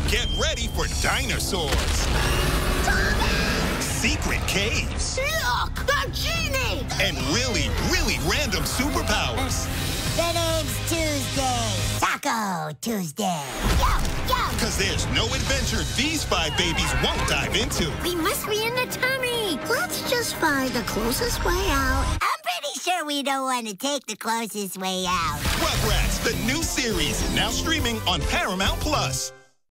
Get ready for dinosaurs, secret caves, Look, the genie! and really, really random superpowers. The name's Tuesday. Taco Tuesday. Yo, yo! Because there's no adventure these 5 babies won't dive into. We must be in the tummy. Let's just find the closest way out. I'm pretty sure we don't want to take the closest way out. Rugrats, the new series, now streaming on Paramount+.